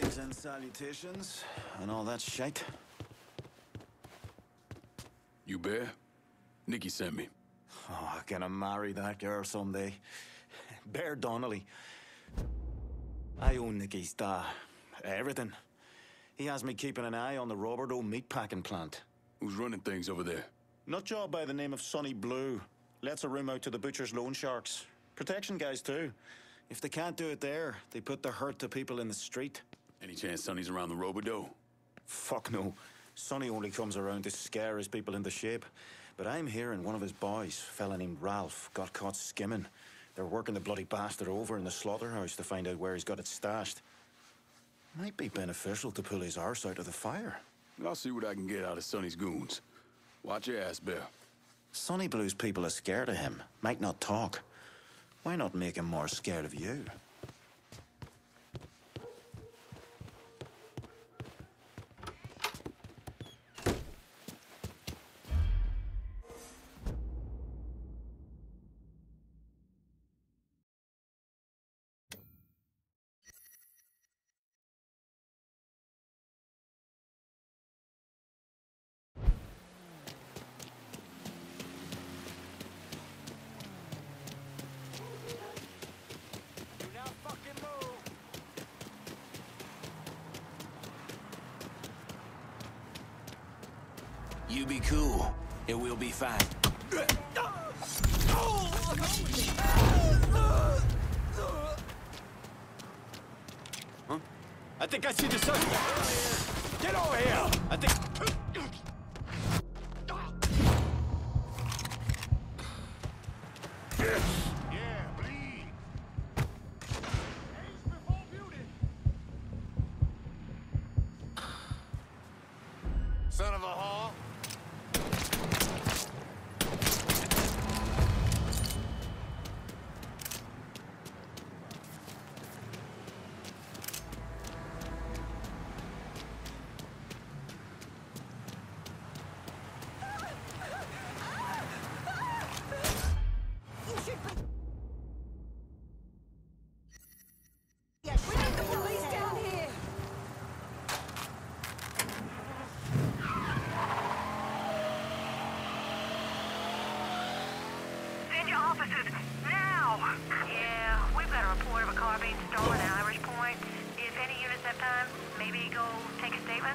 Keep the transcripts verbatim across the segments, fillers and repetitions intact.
Greetings and salutations, and all that shite. You Bear? Nikki sent me. Oh, I'm gonna marry that girl someday. Bear Donnelly. I own Nicky's da... everything. He has me keeping an eye on the Roberto meatpacking plant. Who's running things over there? Nutjob by the name of Sonny Blue. Lets a room out to the butcher's loan sharks. Protection guys, too. If they can't do it there, they put the hurt to people in the street. Any chance Sonny's around the Robodo? Fuck no. Sonny only comes around to scare his people into shape. But I'm hearing one of his boys, a fella named Ralph, got caught skimming. They're working the bloody bastard over in the slaughterhouse to find out where he's got it stashed. Might be beneficial to pull his arse out of the fire. I'll see what I can get out of Sonny's goons. Watch your ass, Bear. Sonny Blue's people are scared of him. Might not talk. Why not make him more scared of you? You be cool. It will be fine. Huh? I think I see the suspect. Get over here! I think... Yeah, bleed. Ace before beauty. Son of a whore. Yes, we need the police down here. Send your officers now. Yeah, we've got a report of a car being stolen at Irish Point. If any units have time, maybe go take a statement.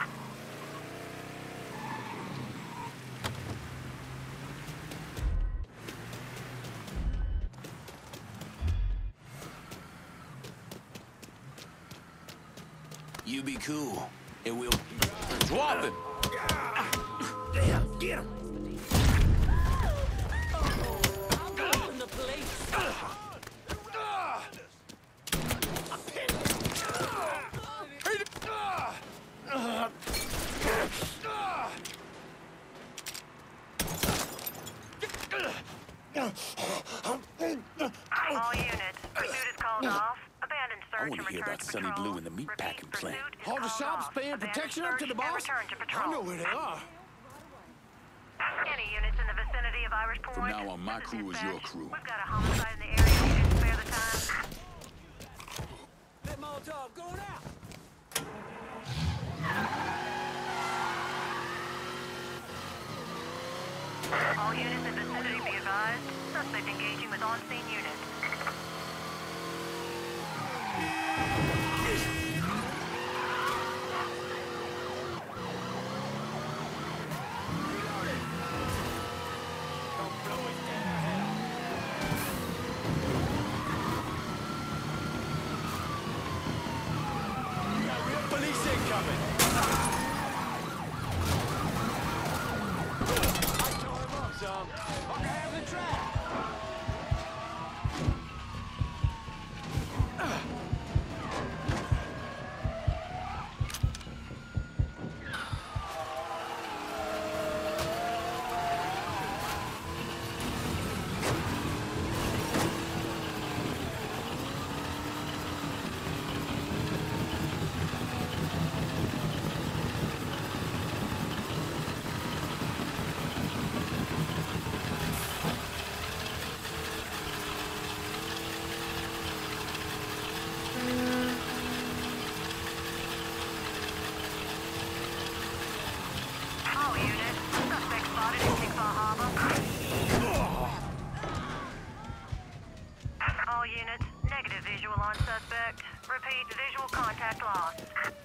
You be cool. It will... Drop it! Damn, get him. I'll go from the police. All units, pursuit is called off. Abandoned I search want and to hear return about to Sonny patrol. Blue and the meatpacking Repeat, plant. pursuit is All the called shops off. paying Abandoned protection up to the search and boss? return to I patrol. know where they are. Any units in the vicinity of Irish Point? From now on, my This crew is your dispatch. crew. We've got a homicide in the area. You can spare the time. That Molotov going out. All units in vicinity be advised. Suspect engaging with on-scene unit. Police incoming! I tore him up, some. Fucker have the track! Repeat, visual contact lost.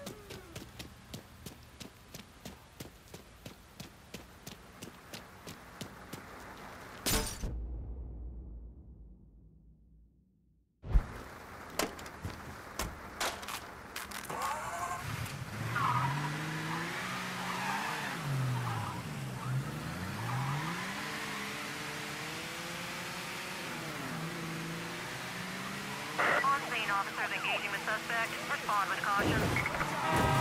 On-scene officers engaging the suspect. Respond with caution.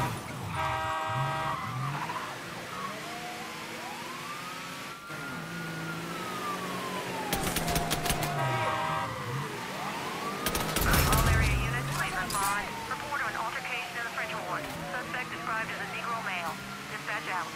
All area units, please respond. Report of an altercation in the French Ward. Suspect described as a Negro male. Dispatch out.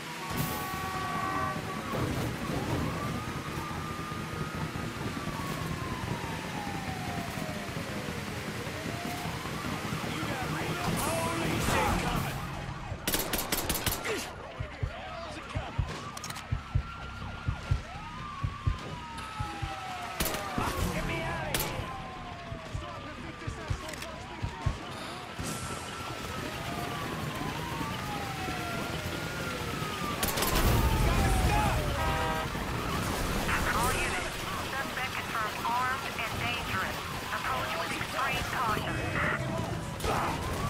All units, suspect confirmed armed and dangerous. Approach with extreme caution.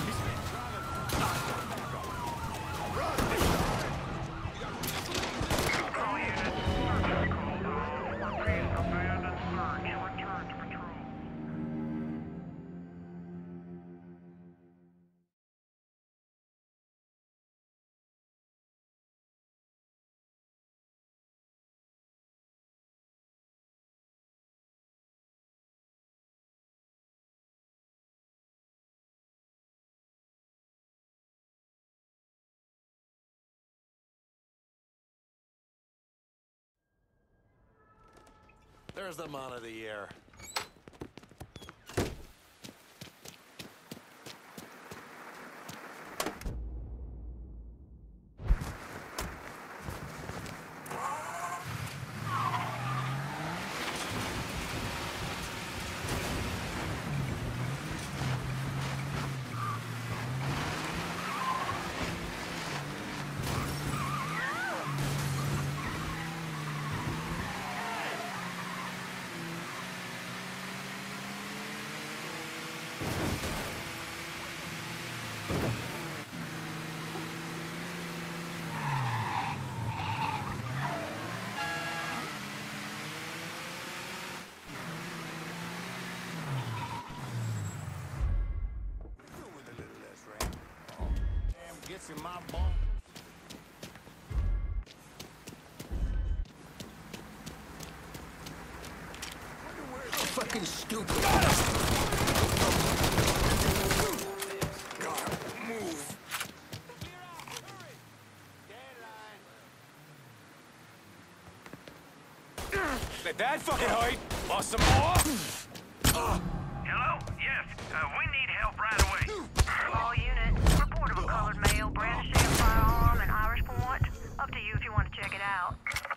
All units, search is called off. Repeat, abandon search. Return to patrol. There's the man of the year. With a little less rain. Oh, damn gets in my bones. Fucking stupid. God, move. Let that fucking hide. Want some more? Hello? Yes. Uh, we need help right away. All units, report of a colored male brandishing a firearm in Irish Point. Up to you if you want to check it out.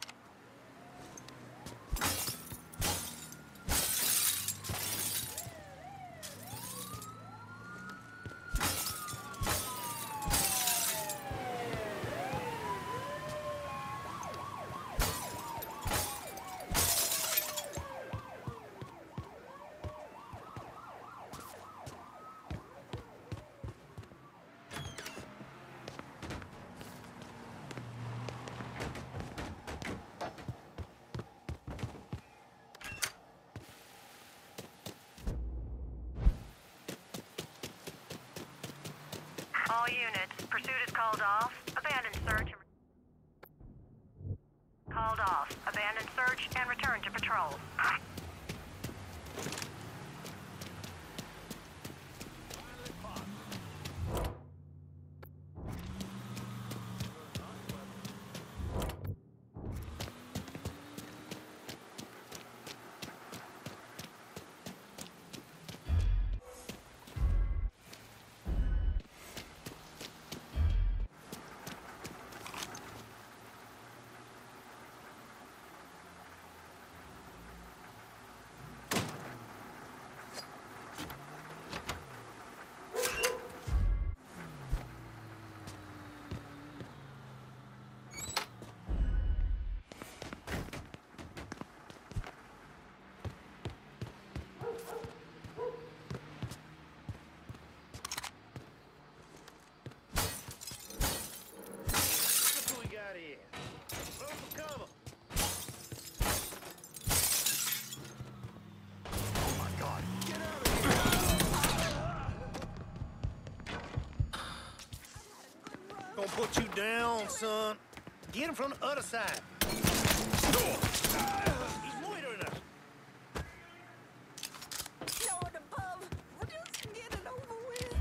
All units, pursuit is called off. Abandon search. Called off. Abandon search and return to patrol. down, son. Get him from the other side. He's loitering us. Lord above, we're just get it over with.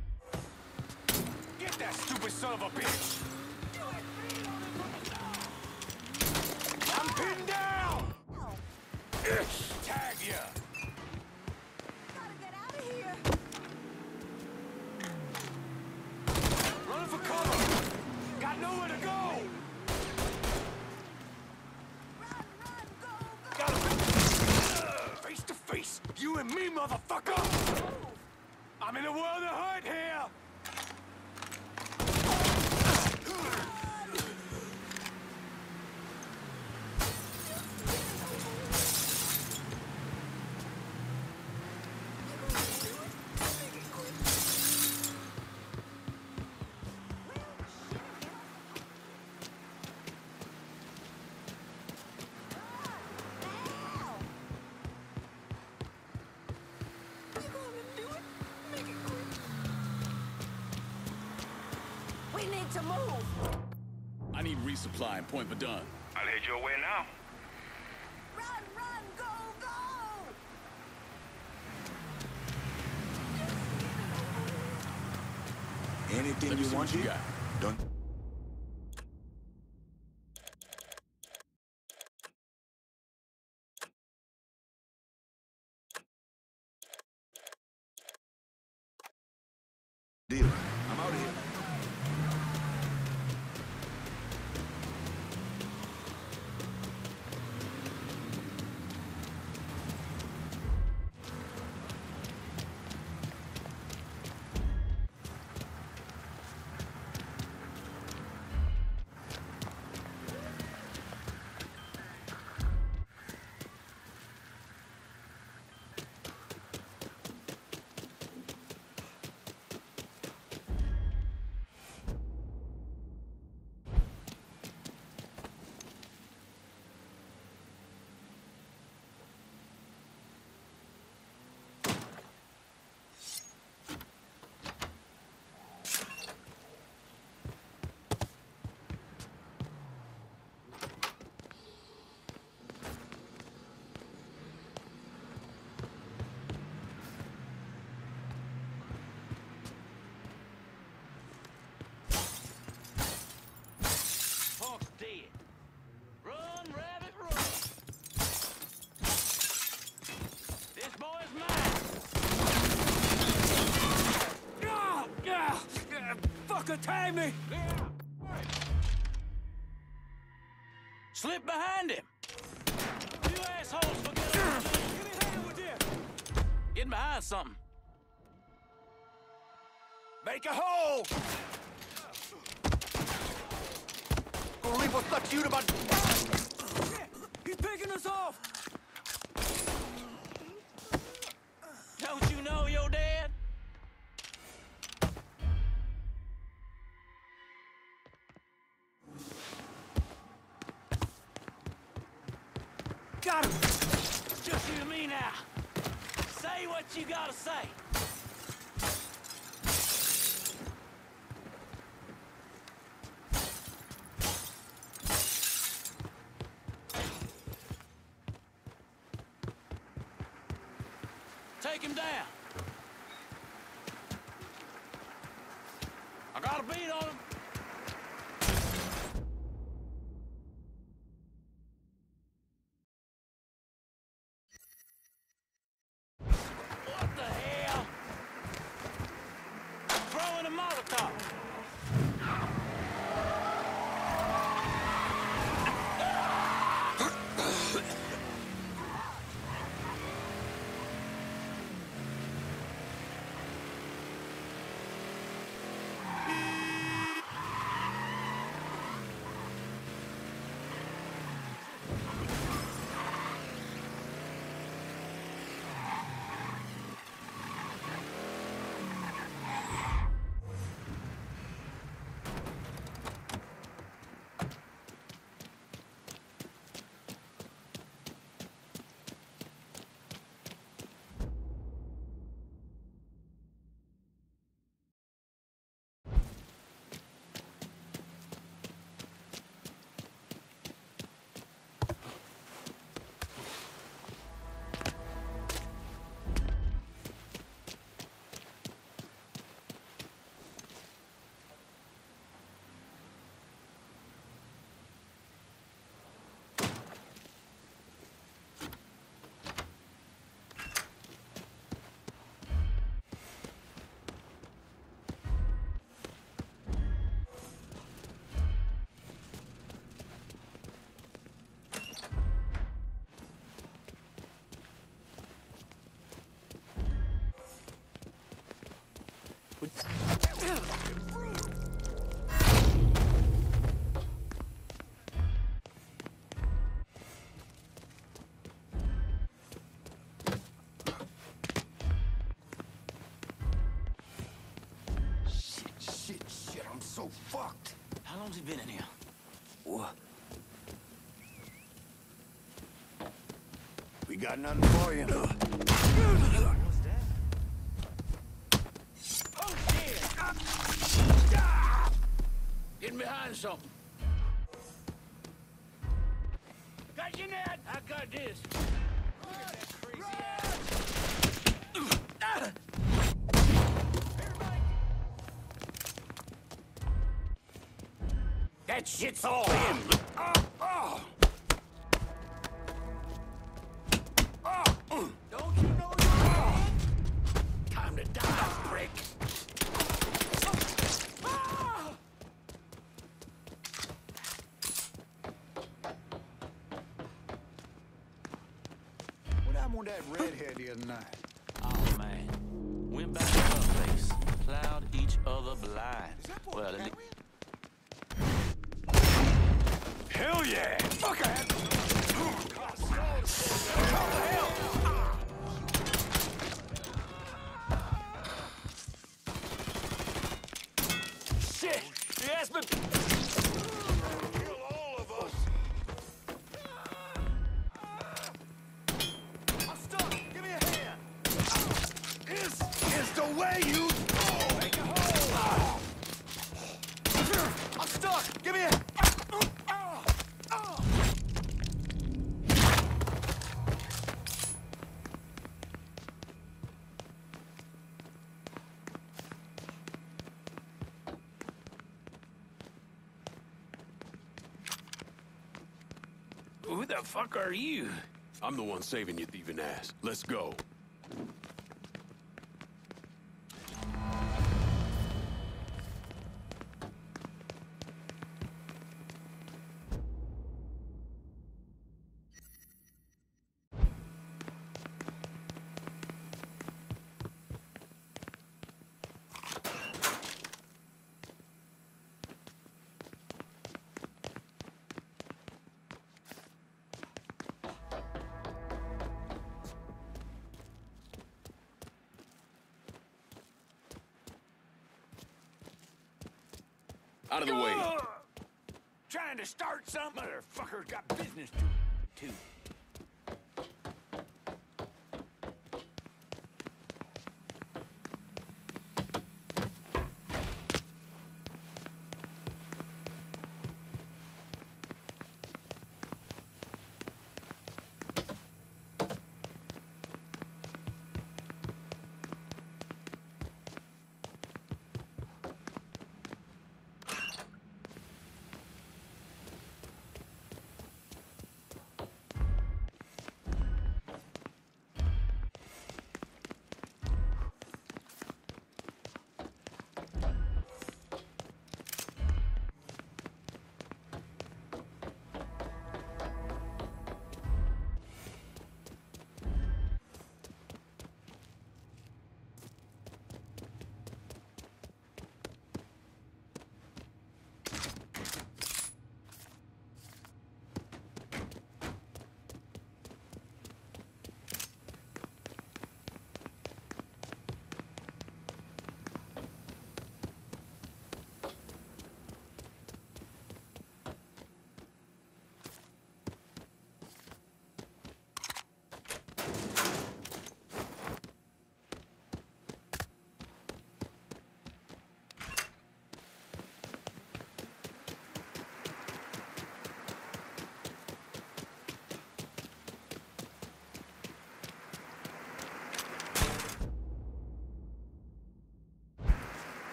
Get that stupid son of a bitch! I'm pinned down! Tag ya! Gotta get out of here. Running for cover! Got nowhere to go! Run, run, go, go. Got him! Face to face! You and me, motherfucker! I'm in a world of hurt here! We need to move. I need resupply and Point Verdun. I'll head your way now. Run, run, go, go. Anything Let me you see want, what you G? got. Don't. Deal. I'm out of here. Punk's dead. Run, rabbit, run. This boy's mine. Ah! Ah! Ah! Fucker, tag me! Slip behind him. You assholes forget about this. Give me a hand with this! Getting behind something. Make a hole! Gonna leave what's left you to my... He's picking us off! Don't you know you're dead? Got him! Just you and me now. Say what you gotta say. Take him down. I got a beat on him. What the hell? Throwing a Molotov. Shit, shit, shit, I'm so fucked. How long's he been in here? What? We got nothing for you. Getting behind something. Got you, Ned. I got this. Look at that crazy ass. That shit's all in. Oh, oh. Oh. Don't you know you're dead? Time to die, prick. What happened with that redhead the other night? Oh, man. Went back to her place. Plowed each other blind. Well, at least... Hell yeah! Fuck it! Shit! Yes, but... Kill all of us! I'm stuck. Give me a hand. Is is the way you... Make a hole. I'm stuck. Give me a... Who the fuck are you? I'm the one saving you, thieving ass. Let's go. Out of the way. Trying to start something? Motherfucker's got business to... to.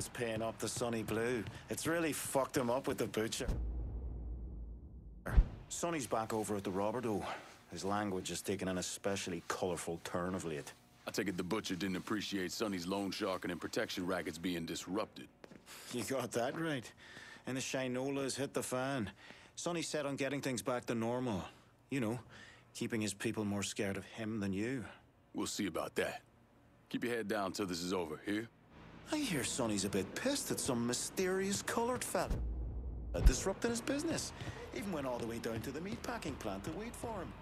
Tim's paying up the Sonny Blue. It's really fucked him up with the butcher. Sonny's back over at the Roberto. His language has taken an especially colorful turn of late. I take it the butcher didn't appreciate Sonny's loan sharking and protection rackets being disrupted. You got that right. And the Shinolas hit the fan. Sonny's set on getting things back to normal. You know, keeping his people more scared of him than you. We'll see about that. Keep your head down till this is over, here? I hear Sonny's a bit pissed at some mysterious colored fella disrupting his business. Even went all the way down to the meatpacking plant to wait for him.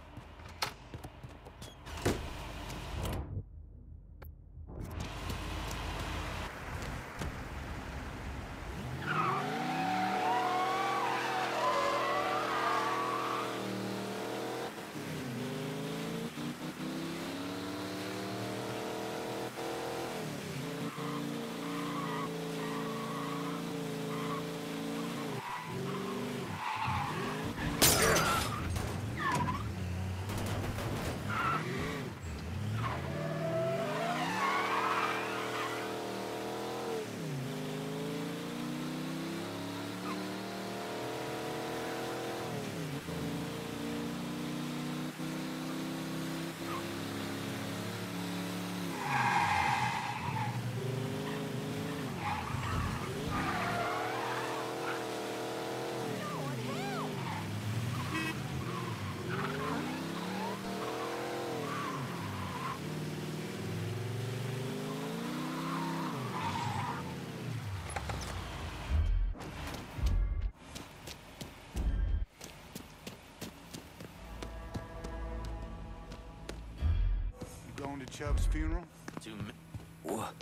Going to Chubb's funeral? To me. What?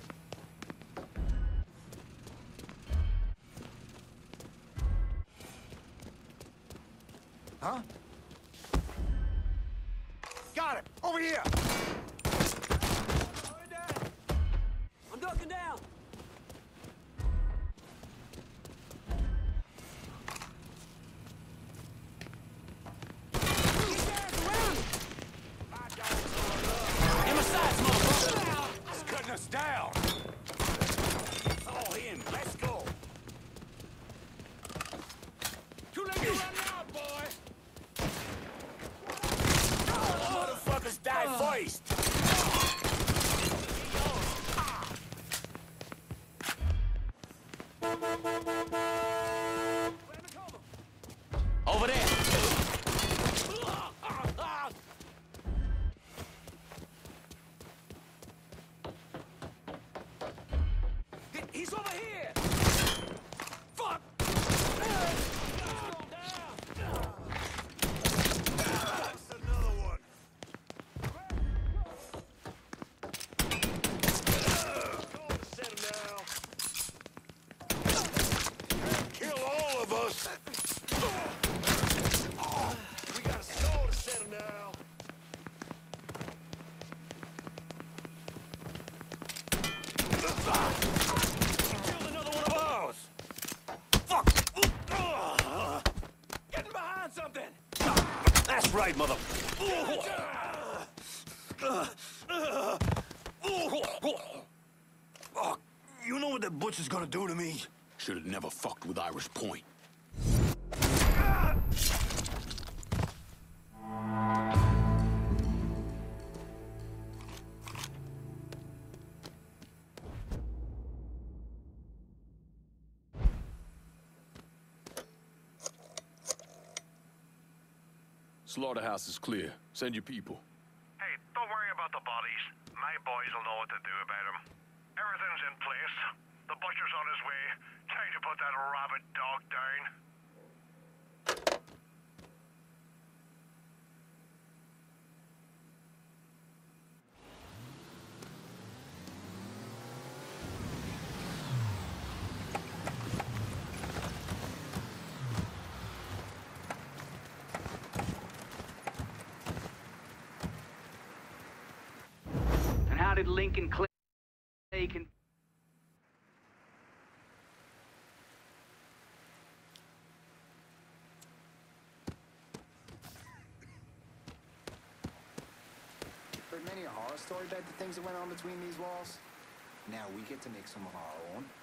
Huh? Got him! Over here! I'm ducking down! He's cutting us down! All in, let's go! Too late to run now, boy! Motherfuckers die first! Over there. He's over here! Fuck! That's another one! Set him now. Kill all of us! We got a skull to set him now. Killed another one of ours! Fuck! Getting behind something! That's right, mother... Oh, you know what that butcher's gonna do to me? Should have never fucked with Irish Point. Slaughterhouse is clear. Send your people. Hey, don't worry about the bodies. My boys will know what to do about them. Everything's in place. The butcher's on his way. Time to put that rabid dog down. And how did Lincoln Clay can... Heard many a horror story about the things that went on between these walls. Now we get to make some of our own.